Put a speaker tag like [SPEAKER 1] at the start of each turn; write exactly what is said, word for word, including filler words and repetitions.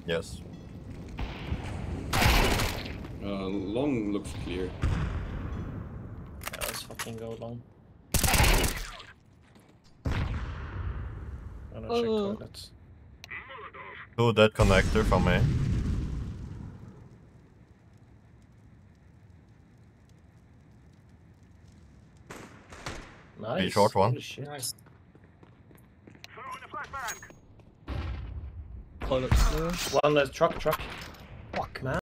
[SPEAKER 1] Yes.
[SPEAKER 2] Uh, long looks clear.
[SPEAKER 3] Yeah, let's fucking go long. I'm gonna check
[SPEAKER 4] Oh.
[SPEAKER 3] toilets.
[SPEAKER 1] Two dead connector from me.
[SPEAKER 3] Nice.
[SPEAKER 1] Be short one.
[SPEAKER 3] Holy shit.
[SPEAKER 4] Nice.
[SPEAKER 5] Throwing a flashbang.
[SPEAKER 4] Toilets clear.
[SPEAKER 3] One uh, truck, truck.
[SPEAKER 4] Fuck.
[SPEAKER 3] Man.